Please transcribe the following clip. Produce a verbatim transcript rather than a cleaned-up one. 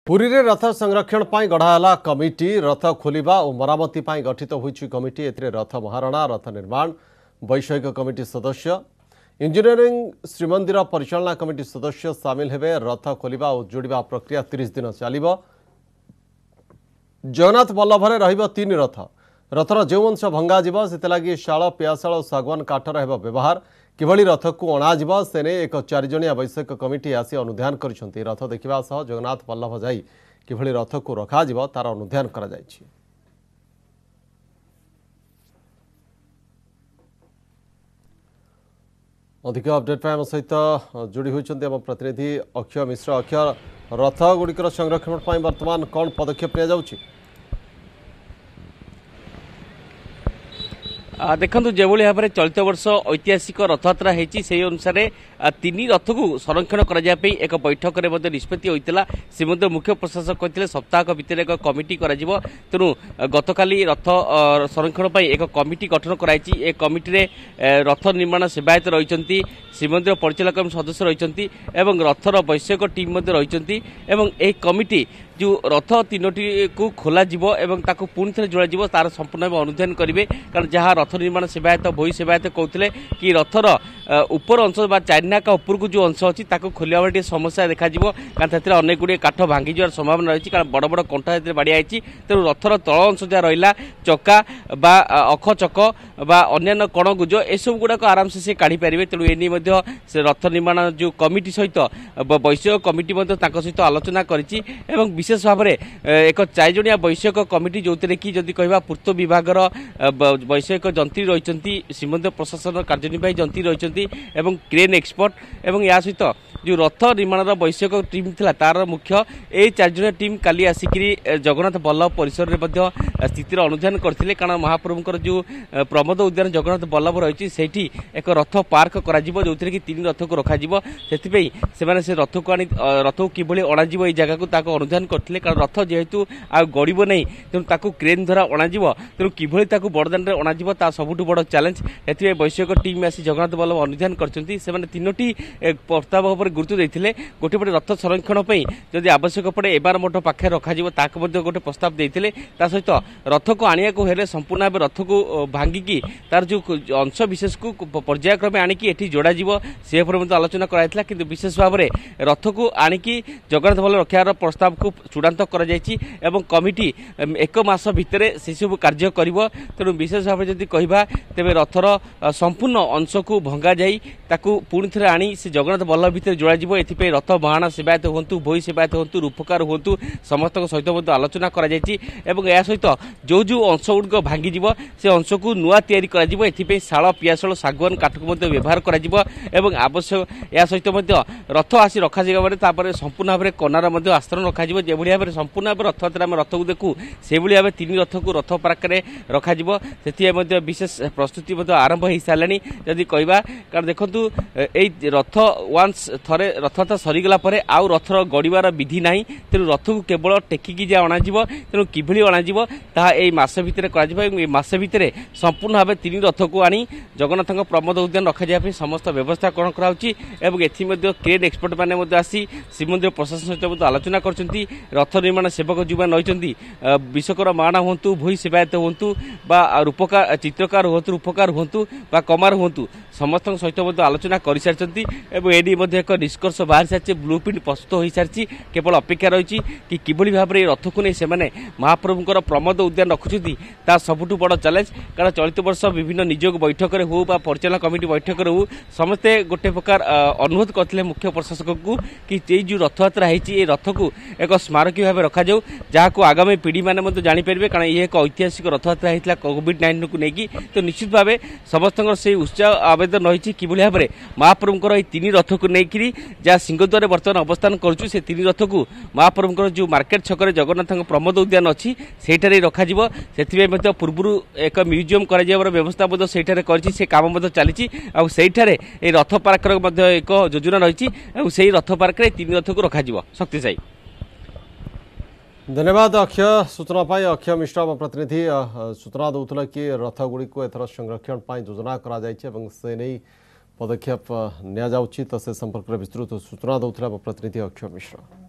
पुरी रे रथ संरक्षण पाई गढ़ाला कमिटी रथ खोलिबा और मरामती पाई गठित होइछि कमिटी एथिरे रथ महारणा रथ निर्माण वैषयिक कमिटी सदस्य इंजीनियरिंग श्रीमंदिर परिचालना कमिटी सदस्य सामिल हेबे। रथ खोलिबा और जोड़िबा प्रक्रिया तीस दिन चलिबो। जगन्नाथ बल्लभरे रहिबो तीन रथ रथर जो अंश भंगा जीव से लगी शाल पियाशाल और सागवान काठर हेबो व्यवहार किभली रथ को अणाजिब से ने एक चारिजणिया वैषयिक कमिटी आसी अनुध्यान करिसेंती। रथ देखिबा सह जगन्नाथ बल्लभ जाई किभली रथ को रखाजिब तार अनुध्यान करा जायछि। अधिक अपडेट पर सहित जोड़ी होइछन्ती हम प्रतिनिधि अक्षय मिश्र। अक्षय, रथ गुड़िकर संरक्षण पर वर्तमान कौन पदक्षेप लिया जाउछि? देखु जो भाव में चलित वर्ष ऐतिहासिक रथयात्रा होती से अनुसार तीन रथ को संरक्षण करने एक बैठक में निष्पत्ति होता। श्रीमंदिर मुख्य प्रशासक कहते सप्ताह भितर एक कमिटी तेणु गतकाली रथ संरक्षण पर एक कमिटी गठन कराई। एक कमिटी रथ निर्माण सेवायत रही श्रीमंदिर परिचालक सदस्य रही रथर वैषयिक टीम रही कमिटी जो रथ तीनोटी को खोल पुणी थे जोड़ा तार संपूर्ण अनुध्यान करेंगे। कारण जहाँ रथ निर्माण सेवायत भोई सेवायत कहते कि रथर उपर अंश चारिना का उपर को जो अंश अच्छी खोलिया बेले समस्या देखा कारण से अनेक गुड़े काठ भांगी जावर संभावना रही कारण बड़ बड़ कंठा बाड़िया तेणु रथर तल अंश जहाँ रहा चक्का बा अख चक बा अन्य कण गुज एसबू गुड़ाक आराम से काढ़ी पारे। तेणु एने से रथ निर्माण जो कमिटी सहित वैषयिक कमिटी सहित आलोचना करी विशेष भाव में एक चारिजणिया वैषयिक कमिटी जो कि जदि कहवा पूर्त विभाग वैषयिक जंत्री रही श्रीमंदिर प्रशासन कार्यनिर्वाही जंत्री रही क्रेन एक्सपर्ट एवं या सहित जो रथ निर्माण वैषयिक टीम था तार मुख्य ए चारिजणिया टीम काली आसिक जगन्नाथ बल्लभ परिसर में स्थितिर अनुध्यान करते। कारण महाप्रभुंर जो प्रमोद उद्यान जगन्नाथ बल्लभ रही से एक रथ पार्क कर जो कि तीन रथ को रखा से रथ को आनी रथ को किभली अणाजिब ये जगह को अनुध्यान करते। कारण रथ जेहेतु आ गड़ब नहीं तेणु क्रेन द्वारा अणाजिब तेणु किभली बड़दान में अणाजिब ता सबुठ बड़ चैलेंज ए वैषयिक टीम आसी जगन्नाथ बल्लभ अनुध्यान करते। तीनोटी प्रस्ताव पर गुरुत्व देते गोटे पटे रथ संरक्षण जदि आवश्यक पड़े एबार मठ पाखे रखा गोटे प्रस्ताव देते सहित रथ को आनिया को हेले संपूर्ण भाव रथ को भांगिकी तार जो अंश विशेष को पर्यायक्रमे आणिकी एठी जोड़ा से आलोचना कराइथिला। किंतु विशेष भाव में रथ को आणिकी जगन्नाथ बल्लभ रक्षार प्रस्ताव को चूड़ांत कर कमिटी एक मास भितर से सब कार्य करिवो। तेणु विशेष भाव जदि कहबा तेबे रथर संपूर्ण अंश को भंगा जाई ताकू पुणी थे आनी से जगन्नाथ बल्लभ भितर जोड़ा एथिपे रथ बहाणा सेवायत हूँ भोई सेवायत हूँ रूपकार हूँ समस्त सहित आलोचना कर सहित जो जो अंश गुड़िक भांगी से अंश को नुआ तैयारी कर शाल पियाशाल सागवान काठ को व्यवहार कर आवश्यक या सहित रथ आसी रखा जापर संपूर्ण भाव में कनार आस्तरण रखा जो भाव में संपूर्ण भाव रथयात्रा रथ को देखू से भाव तीन रथ को रथ पार्क रखा से विशेष प्रस्तुति आरंभ हो सारे जदि कहवा। कारण देखु यही रथ वान्स थे रथयात्रा सरीगला आउ रथर गड़ार विधि ना तेणु रथ को केवल टेकिकी जहाँ अणाजिब तेणु किभली अणाजिब ताहा एई मास भितर मास भितर संपूर्ण भाव तीन रथ को आनी जगन्नाथ प्रमोद उद्यान रखा जाए समस्त व्यवस्था कौन कराऊँगी। क्रेन एक्सपर्ट मैंने आसी श्रीमंदिर प्रशासन सहित आलोचना कर रथ निर्माण सेवक जो रही विश्वकर माणा हूँ भोई सेवायत हूँ बा रूपकार चित्रकार हूँ रूपकार हूँ बा कमार हूँ समस्त सहित आलोचना कर सारी एडी एक निष्कर्ष बाहर सारी ब्लू प्रिंट प्रस्तुत हो सारी केवल अपेक्षा रही कि किभली भाव में रथ को नहीं से महाप्रभुंर प्रमोद उद्यान रखुच्च तार सबुठ बड़ चैलेंज। कारण चलित वर्ष विभिन्न निजोग बैठक हो परिचालना कमिटी बैठक हो समस्ते गोटे प्रकार अनुरोध करते मुख्य प्रशासक को कि जो रथयात्रा है रथ को एक स्मारकी भाव रखा जाऊ जहाँ को आगामी पीढ़ी मैंने जापर। कारण ये एक ऐतिहासिक रथयात्रा होता कोविड नाइंटीन को लेकिन तो निश्चित भाव समस्त से उत्साह आवेदन रही कि भाव में महाप्रभुंर ये तीन रथ को लेकिन जहाँ सिंहद्वार बर्तमान अवस्थान करुँ से तीन रथ को महाप्रभुंर जो मार्केट छक जगन्नाथ प्रमोद उद्यान अच्छी से रखा से पूर्व एक म्यूजियम कर व्यवस्था से काम चली रथ पार्क एक योजना रही रथ पार्क तीन रथ को रखा शक्तिशायी। धन्यवाद अक्षय सूचना पाई। अक्षय मिश्र प्रतिनिधि सूचना दौला कि रथ गुड़ी को एथर संरक्षण योजना कर पदक्षेप नि संपर्क में विस्तृत सूचना दौला प्रतिनिधि अक्षय मिश्र।